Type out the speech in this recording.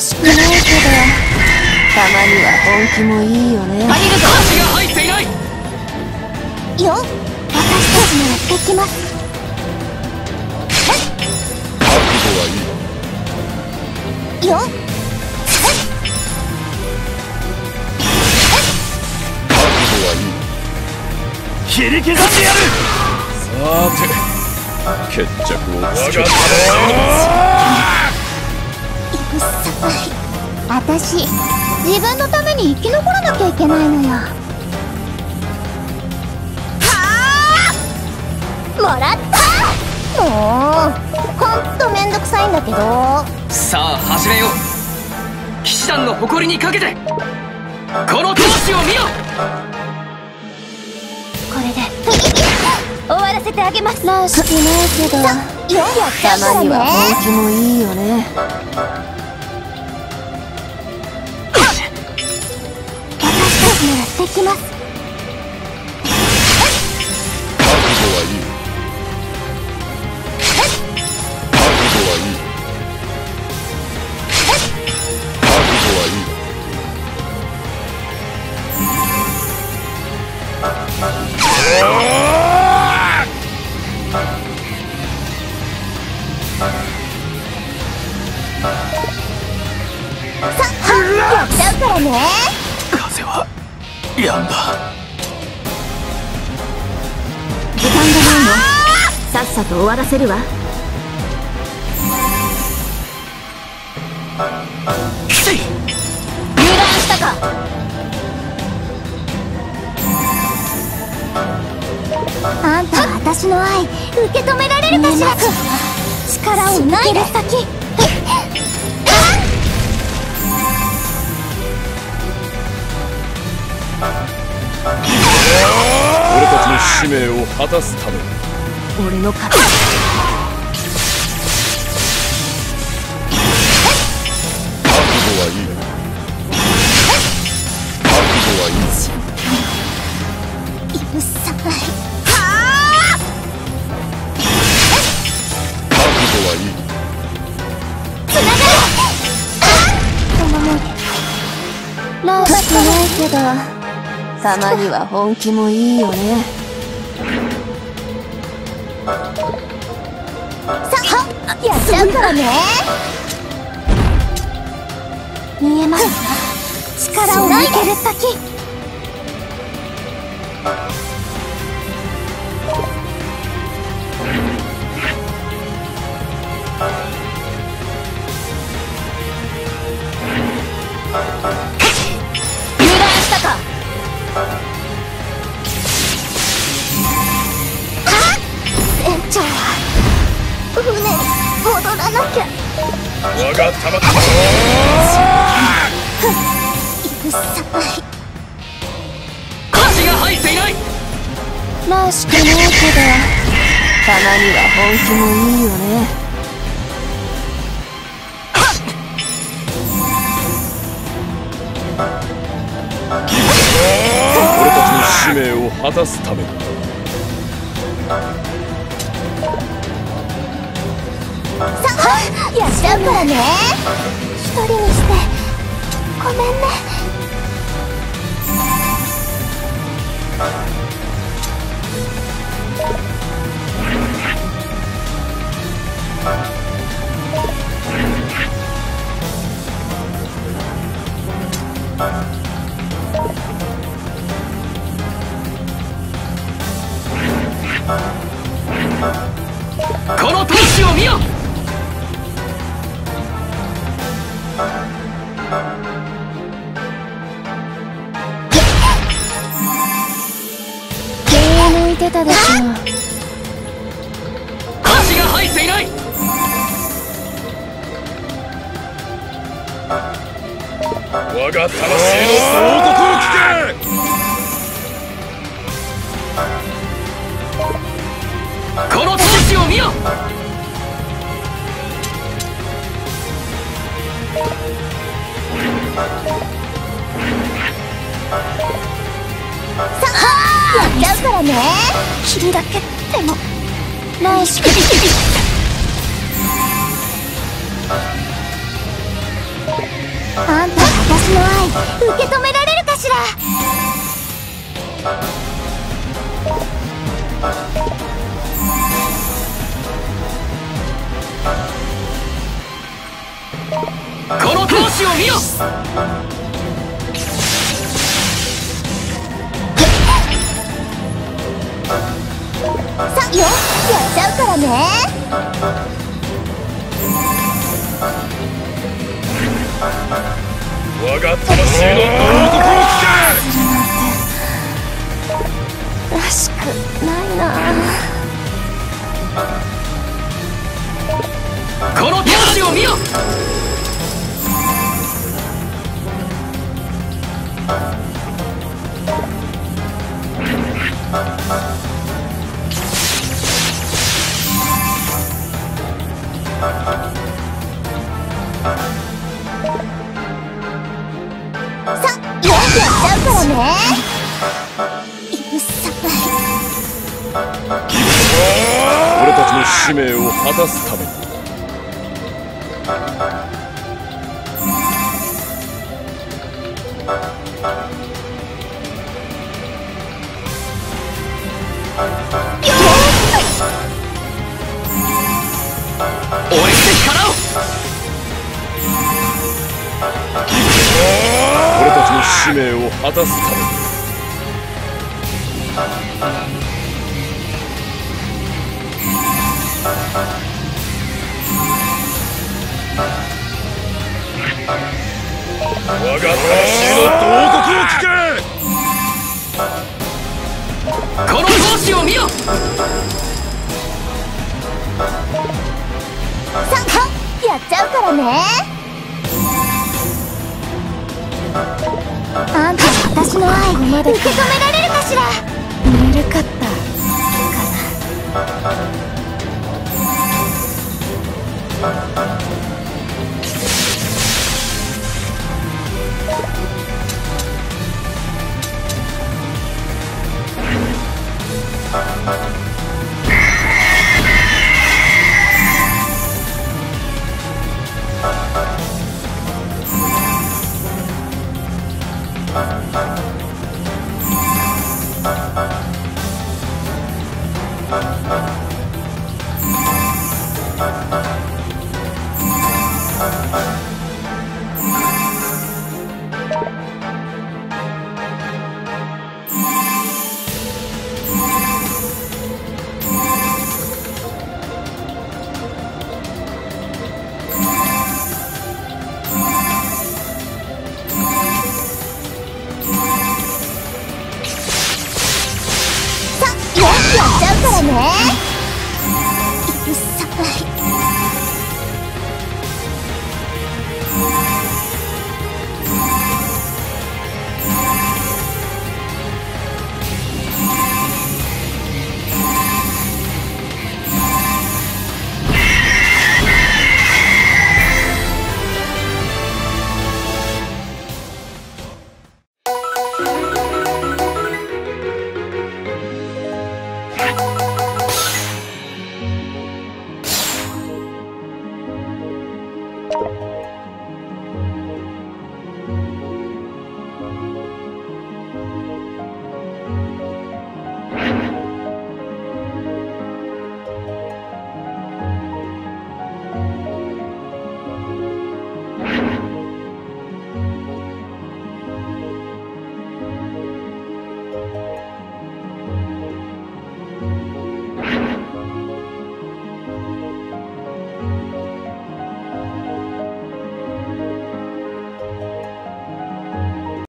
しくないけど、たまには本気もいいよね。 足が入っていないよ、私たちならできます。 覚悟はいい。 よ、 覚悟はいい。 切り刻んでやる。 さて、決着をつけた。 うっさい。私、自分のために生き残らなきゃいけないのよ。はあ、もらった。もうほんとめんどくさいんだけど。 さあ始めよう。騎士団の誇りにかけてこの闘志を見よ。 これで終わらせてあげます。らしくないけど、たまには本気もいいよね。私たちならできます。 覚悟はいい。覚悟はいい。覚悟はいい。 やっちゃうからね。 風は止んだ。 時間がないの。さっさと終わらせるわ。油断したか。あんたは私の愛受け止められるかしら。力を抜ける先。 俺たちの使命を果たすために。 俺の勝ち。 覚悟はいい。覚悟はいい。 許さない。 覚悟はいい。 つながる。このままらしくないけど、たまには本気もいいよね。さあ、やっちゃうからね。見えますか。力を抜ける先。油断したか。船長は船に戻らなきゃ。 我が玉だ。 許さない。 足が入っていない。 らしくないけど、たまには本気もいいよね。 俺たちの使命を果たすために。 さあ、やっちゃうからね。一人にしてごめんね。 この闘志を見よ。 気抜いてたでしょ。 足が入っていない。 我が魂の総督を聞け。 この闘志を見よ。 さあ、やっちゃうからね。君だけでもらしく。 あんた私の愛受け止められるかしら。 この闘志を見よ。 さよ、やっちゃうからね。 我が魂の王国を聞け。 らしくないな。 この闘志を見よ。 さよ、やっちゃうからね。許さない。 俺たちの使命を果たすために。 俺して力を。 俺たちの使命を果たすために。我が魂の慟哭を聞け。 この闘志を見よ。 さはやっちゃうからね。あんた私の愛まで受け止められるかしら。ぬるかったかな。やっちゃうからね。許さない。